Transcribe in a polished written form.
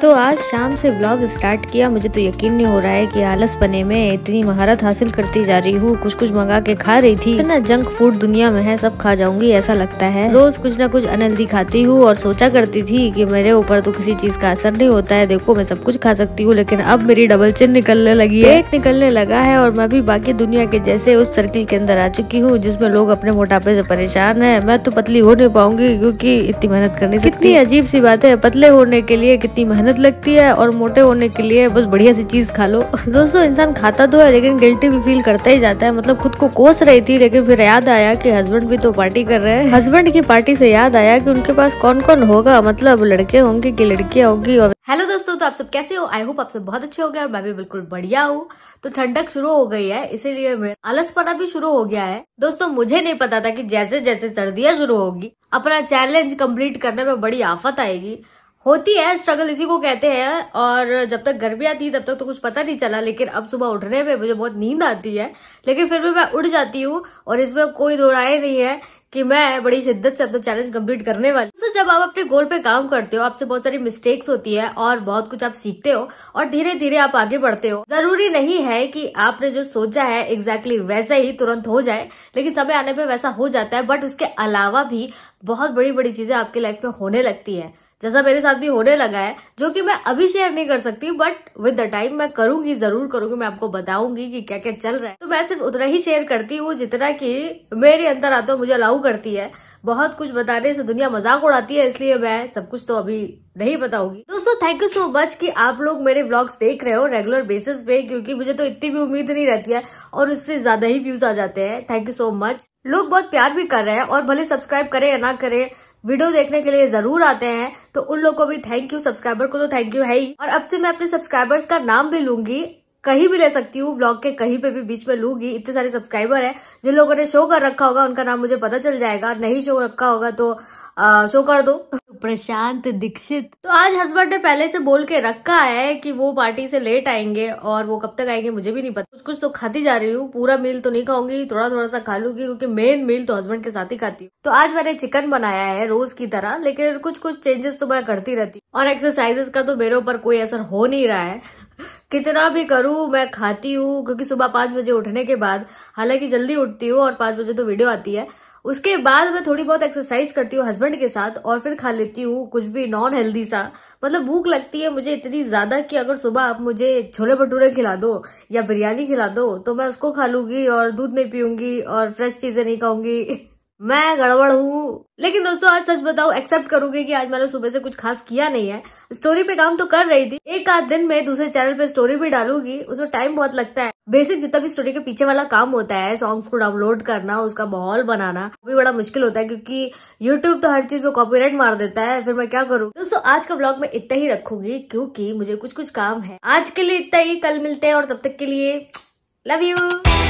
दोस्तों आज शाम से व्लॉग स्टार्ट किया। मुझे तो यकीन नहीं हो रहा है कि आलस पने में इतनी महारत हासिल करती जा रही हूँ। कुछ कुछ मंगा के खा रही थी। इतना जंक फूड दुनिया में है, सब खा जाऊंगी ऐसा लगता है। रोज कुछ ना कुछ अनहेल्दी खाती हूँ और सोचा करती थी कि मेरे ऊपर तो किसी चीज का असर नहीं होता है, देखो मैं सब कुछ खा सकती हूँ। लेकिन अब मेरी डबल चिन निकलने लगी है, पेट निकलने लगा है और मैं भी बाकी दुनिया के जैसे उस सर्किल के अंदर आ चुकी हूँ जिसमें लोग अपने मोटापे से परेशान है। मैं तो पतली हो नहीं पाऊंगी क्योंकि इतनी मेहनत करनी। कितनी अजीब सी बात है, पतले होने के लिए कितनी मेहनत लगती है और मोटे होने के लिए बस बढ़िया सी चीज खा लो। दोस्तों इंसान खाता तो है लेकिन गिल्टी भी फील करता ही जाता है। मतलब खुद को कोस रही थी लेकिन फिर याद आया कि हस्बैंड भी तो पार्टी कर रहे हैं। हस्बैंड की पार्टी से याद आया कि उनके पास कौन कौन होगा, मतलब लड़के होंगे कि लड़कियां होगी। हेलो दोस्तों, तो आप सब कैसे हो? आई होप आप सब बहुत अच्छे हो गए और मैं भी बिल्कुल बढ़िया हूँ। तो ठंडक शुरू हो गई है इसीलिए मेरा आलसपना भी शुरू हो गया है। दोस्तों मुझे नहीं पता था कि जैसे जैसे सर्दियां शुरू होगी अपना चैलेंज कंप्लीट करने में बड़ी आफत आएगी। होती है स्ट्रगल, इसी को कहते हैं। और जब तक गर्मी आती है तब तक तो कुछ पता नहीं चला, लेकिन अब सुबह उठने में मुझे बहुत नींद आती है, लेकिन फिर भी मैं उठ जाती हूँ और इसमें कोई दो राय नहीं है कि मैं बड़ी शिद्दत से अपना चैलेंज कंप्लीट करने वाली। तो जब आप अपने गोल पे काम करते हो आपसे बहुत सारी मिस्टेक्स होती है और बहुत कुछ आप सीखते हो और धीरे धीरे आप आगे बढ़ते हो। जरूरी नहीं है कि आपने जो सोचा है एग्जैक्टली वैसा ही तुरंत हो जाए, लेकिन समय आने पे वैसा हो जाता है। बट उसके अलावा भी बहुत बड़ी बड़ी चीजें आपकी लाइफ में होने लगती है, जैसा मेरे साथ भी होने लगा है, जो कि मैं अभी शेयर नहीं कर सकती बट विद द टाइम मैं करूंगी, जरूर करूंगी। मैं आपको बताऊंगी कि क्या क्या चल रहा है। तो मैं सिर्फ उतना ही शेयर करती हूँ जितना कि मेरे अंदर आता मुझे अलाउ करती है। बहुत कुछ बताने से दुनिया मजाक उड़ाती है, इसलिए मैं सब कुछ तो अभी नहीं बताऊंगी। दोस्तों थैंक यू सो मच कि आप लोग मेरे व्लॉग्स देख रहे हो रेगुलर बेसिस पे, क्योंकि मुझे तो इतनी भी उम्मीद नहीं रहती है और उससे ज्यादा ही व्यूज आ जाते हैं। Thank you so much. लोग बहुत प्यार भी कर रहे हैं और भले सब्सक्राइब करे या ना करे, वीडियो देखने के लिए जरूर आते हैं, तो उन लोगों को भी थैंक यू। सब्सक्राइबर को तो थैंक यू है ही। और अब से मैं अपने सब्सक्राइबर्स का नाम भी लूंगी, कहीं भी ले सकती हूँ, व्लॉग के कहीं पे भी बीच में लूंगी। इतने सारे सब्सक्राइबर है, जिन लोगों ने शो कर रखा होगा उनका नाम मुझे पता चल जाएगा, नहीं शो रखा होगा तो शो कर दो। प्रशांत दीक्षित। तो आज हस्बैंड ने पहले से बोल के रखा है कि वो पार्टी से लेट आएंगे और वो कब तक आएंगे मुझे भी नहीं पता। कुछ कुछ तो खाती जा रही हूँ, पूरा मील तो नहीं खाऊंगी, थोड़ा थोड़ा सा खा लूंगी क्योंकि मेन मील तो हस्बैंड के साथ ही खाती हूँ। तो आज मैंने चिकन बनाया है रोज की तरह, लेकिन कुछ कुछ चेंजेस तो मैं करती रहती हूँ। और एक्सरसाइजेस का तो मेरे ऊपर कोई असर हो नहीं रहा है, कितना भी करूँ मैं खाती हूँ, क्योंकि सुबह 5 बजे उठने के बाद, हालांकि जल्दी उठती हूँ और 5 बजे तो वीडियो आती है, उसके बाद मैं थोड़ी बहुत एक्सरसाइज करती हूँ हस्बैंड के साथ और फिर खा लेती हूँ कुछ भी नॉन हेल्दी सा। मतलब भूख लगती है मुझे इतनी ज्यादा कि अगर सुबह आप मुझे छोले भटूरे खिला दो या बिरयानी खिला दो तो मैं उसको खा लूंगी और दूध नहीं पीऊंगी और फ्रेश चीजें नहीं खाऊंगी। मैं गड़बड़ हूँ। लेकिन दोस्तों आज सच बताऊं, एक्सेप्ट करूंगी कि आज मैंने सुबह से कुछ खास किया नहीं है। स्टोरी पे काम तो कर रही थी, एक आध दिन में दूसरे चैनल पे स्टोरी भी डालूंगी, उसमें टाइम बहुत लगता है। बेसिक जितना भी स्टोरी के पीछे वाला काम होता है, सॉन्ग्स को डाउनलोड करना, उसका माहौल बनाना, वो भी बड़ा मुश्किल होता है क्योंकि यूट्यूब तो हर चीज पे कॉपीराइट मार देता है, फिर मैं क्या करूँ। दोस्तों आज का व्लॉग मैं इतना ही रखूंगी क्योंकि मुझे कुछ कुछ काम है। आज के लिए इतना ही, कल मिलते हैं और तब तक के लिए लव यू।